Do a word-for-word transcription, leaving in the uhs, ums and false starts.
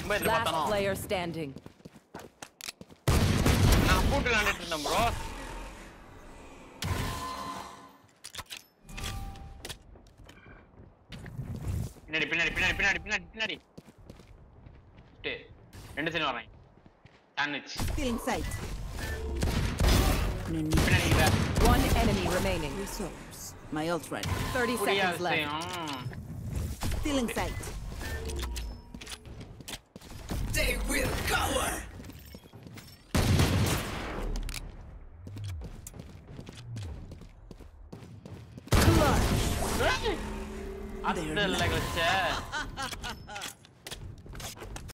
Last player standing. நான் போட்டு விளையாண்டுட்டு இருந்தேன் ப்ரோ. பின்னாடி பின்னாடி பின்னாடி பின்னாடி பின்னாடி பின்னாடி. ரெண்டு சைடு வராங்க. சாண்ட்விச். Feeling sight. பின்னாடி இல்ல. One enemy remaining. Resource. My ult ready. thirty seconds left. Feeling sight. They will cover. அது இல்ல கச்ச.